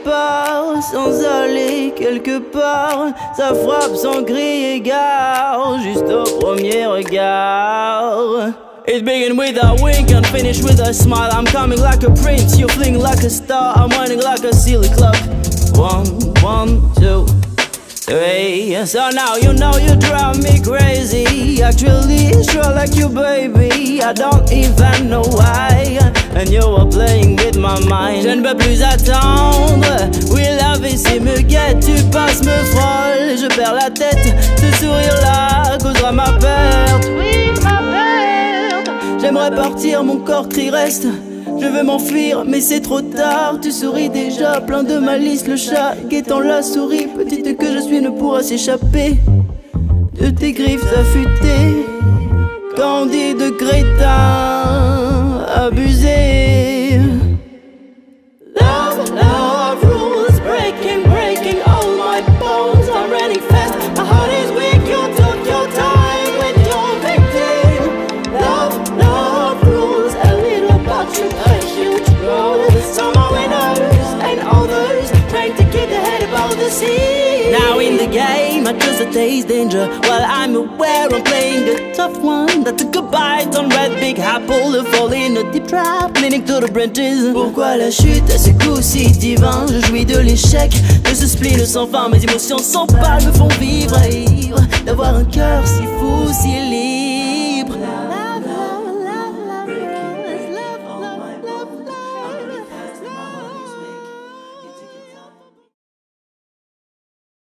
part, sans aller quelque part. Ça frappe sans crier égard, juste au premier regard. It began with a wink and finished with a smile. I'm coming like a prince, you fling like a star. I'm whining like a silly clock. 1, 1, 2, 3. So now you know you drive me crazy. Actually, sure like you, baby. I don't even know why. And you were playing with my mind. Je ne peux plus attendre. Oui, la vie s'y me guette. Tu passes me frôle. Je perds la tête. Ce sourire-là causera ma perte. Oui, ma perte. J'aimerais partir, mon corps crie reste. Je veux m'enfuir, mais c'est trop tard. Tu souris déjà, plein de malice. Le chat guettant la souris, petite que je suis, ne pourra s'échapper de tes griffes affûtées. Candide crétin, abusé. Love, love rules, breaking, breaking all my bones are running fast. My heart is weak, you took your time with your victim. Love, love rules, a little about you, a huge role. Some are winners and others trying to keep their head above the sea. Now in the game, I just taste danger. While I'm aware I'm playing a tough one. That took a bite on red big apple, to fall in a deep trap, leaning to the branches. Pourquoi la chute à ce coup si divin? Je jouis de l'échec, de ce spleen sans fin. Mes émotions sans pas me font vivre, ivre d'avoir un cœur si fou, si libre.